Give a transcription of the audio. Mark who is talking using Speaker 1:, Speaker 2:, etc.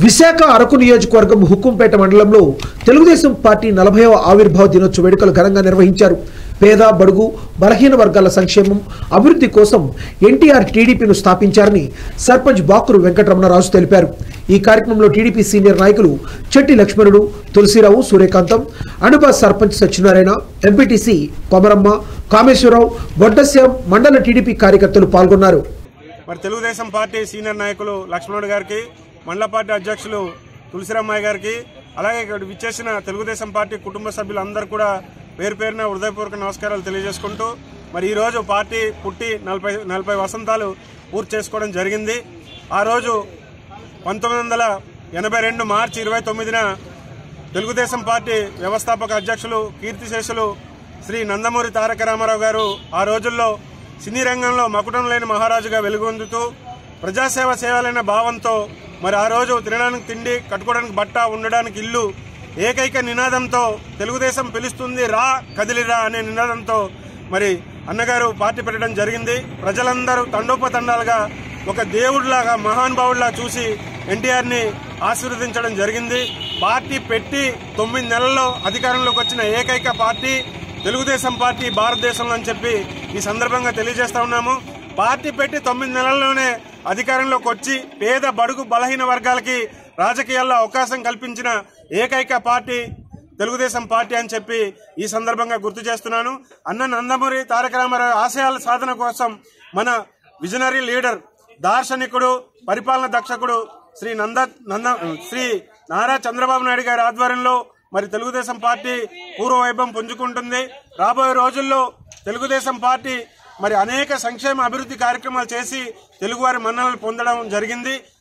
Speaker 1: విశాఖ అరకు నియోజకవర్గం హుకుంపేట మండలంలో తెలుగుదేశం పార్టీ 40వ ఆవిర్భావ దినోత్సవ వేడుకలు ఘనంగా నిర్వహించారు. పేద బడుగు బలహీన వర్గాల సంక్షేమం అభివృద్ధి కోసం ఎన్టీఆర్ టీడీపీను స్థాపించారని సర్పంచ్ బాకురు వెంకటరమణరాజు తెలిపారు. ఈ కార్యక్రమంలో టీడీపీ సీనియర్ నాయకులు చెట్టి లక్ష్మణుడు, తులసిరావు, సూర్యకాంతం, అనుబ సర్పంచ్ సత్యనారాయణ, ఎంపీటీసీ కొమరమ్మ, కామేశ్వరరావు, బొడ్డశ్యాం, మండల టీడీపీ కార్యకర్తలు పాల్గొన్నారు.
Speaker 2: మరి తెలుగుదేశం పార్టీ సీనియర్ నాయకులు లక్ష్మణుడు గారికి, మండల పార్టీ అధ్యక్షులు తులసిరామయ్య గారికి, అలాగే ఇక్కడ విచ్చేసిన తెలుగుదేశం పార్టీ కుటుంబ సభ్యులందరూ కూడా పేరు పేరున హృదయపూర్వక నమస్కారాలు తెలియజేసుకుంటూ మరి ఈరోజు పార్టీ పుట్టి 40 వసంతాలు పూర్తి చేసుకోవడం జరిగింది. ఆ రోజు 1982 మార్చి 29న తెలుగుదేశం పార్టీ వ్యవస్థాపక అధ్యక్షులు కీర్తిశేషులు శ్రీ నందమూరి తారక రామారావు గారు ఆ రోజుల్లో సినీ రంగంలో మకుటం లేని మహారాజుగా వెలుగొందుతూ ప్రజాసేవ చేయాలనే భావంతో మరి ఆ రోజు తినడానికి తిండి, కట్టుకోవడానికి బట్ట, ఉండడానికి ఇల్లు ఏకైక నినాదంతో తెలుగుదేశం పిలుస్తుంది రా కదిలిరా అనే నినాదంతో మరి అన్నగారు పార్టీ పెట్టడం జరిగింది. ప్రజలందరూ తండోపతండాలుగా ఒక దేవుడిలాగా, మహానుభావుడిలా చూసి ఎన్టీఆర్ని ఆశీర్వదించడం జరిగింది. పార్టీ పెట్టి 9 నెలల్లో అధికారంలోకి వచ్చిన ఏకైక పార్టీ తెలుగుదేశం పార్టీ భారతదేశంలో అని చెప్పి ఈ సందర్భంగా తెలియజేస్తా ఉన్నాము. పార్టీ పెట్టి 9 నెలల్లోనే అధికారంలోకి వచ్చి పేద బడుగు బలహీన వర్గాలకి రాజకీయాల్లో అవకాశం కల్పించిన ఏకైక పార్టీ తెలుగుదేశం పార్టీ అని చెప్పి ఈ సందర్భంగా గుర్తు చేస్తున్నాను. అన్న నందమూరి తారక రామారావు ఆశయాల సాధన కోసం మన విజనరీ లీడర్, దార్శనికుడు, పరిపాలన దక్షకుడు శ్రీ నారా చంద్రబాబు నాయుడు గారి ఆధ్వర్యంలో మరి తెలుగుదేశం పార్టీ పూర్వవైభవం పుంజుకుంటుంది. రాబోయే రోజుల్లో తెలుగుదేశం పార్టీ మరి అనేక సంక్షేమ అభివృద్ధి కార్యక్రమాలు చేసి తెలుగువారి మన్ననలు పొందడం జరిగింది.